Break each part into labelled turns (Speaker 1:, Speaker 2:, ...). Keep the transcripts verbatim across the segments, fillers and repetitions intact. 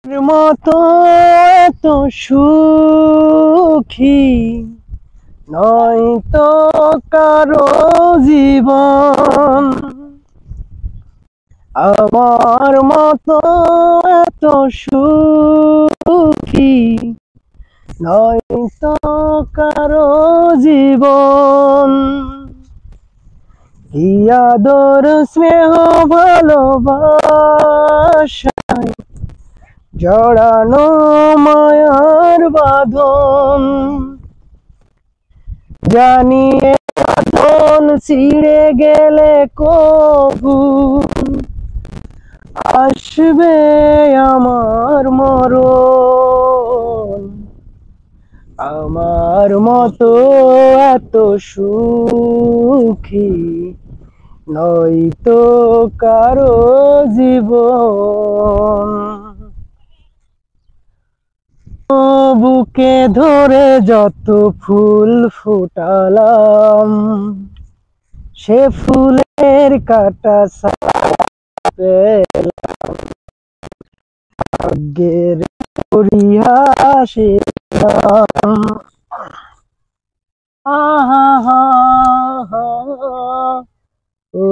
Speaker 1: মতো এত সুখী নয়তো কারো জীবন, আমার মতো এত সুখী নয়তো কারো জীবন। কি আদর স্নেহ ভালোবাসায় জড়ানো মায়ার বাঁধন, জানিয়ে বাঁধন ছিঁড়ে গেলে কবু আসবে আমার মরণ। আমার মতো এত সুখী নয়তো কারো জীবন। বুকে ধরে যত ফুল ফুটালাম, সে ফুলের কাটা পেলাম ভাগ্যের পরিহাসে। আহা হা হা ও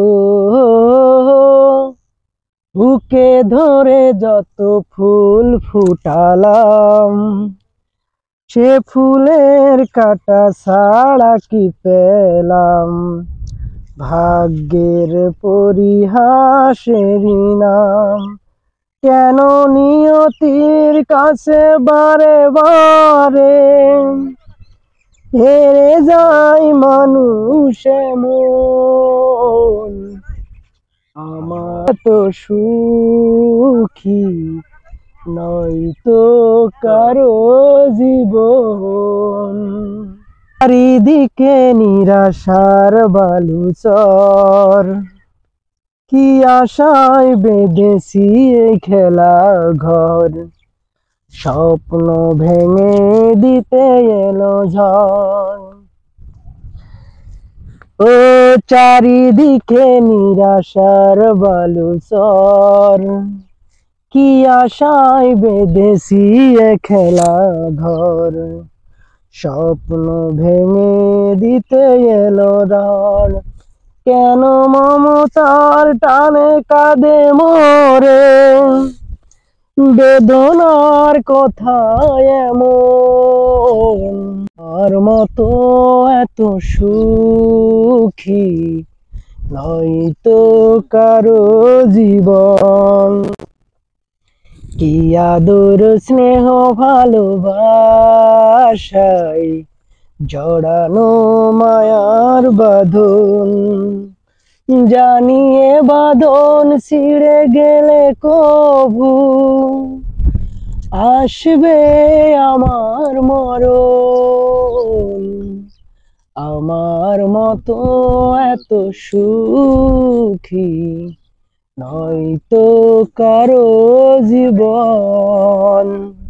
Speaker 1: বুকে ধরে যত ফুল ফুটালাম, সে ফুলের কাটা ছাড়া কি পেলাম ভাগ্যের পরিহাসেরই নাম। কেন নিয়তির কাছে বারে বারে হেরে যায় মানুষ এমন, আমার তো সুখী নয়তো কারো জীবন। চারিদিকে নিরাশার বালুচর, কি আশায় বেঁধেছি এই খেলা ঘর, স্বপ্ন ভেঙে দিতে এলো ঝড়। ও চারিদিকে নিরাশার বালুচর, কি আশায় বেঁধেছি এ খেলা ঘর, স্বপ্ন ভেঙে দিতে এলো ঝড়। কেন মমতার টানে কাঁদে মোরে, বেদনার কথা এমন, আর মতো এত সুখী নয়তো কারো জীবন। কি আদর স্নেহ ভালোবাসায় জড়ানো মায়ার বাঁধন, জানিয়ে বাঁধন ছিঁড়ে গেলে কবু আসবে আমার মরণ। আমার মতো এত সুখী নয়তো কারো জীবন।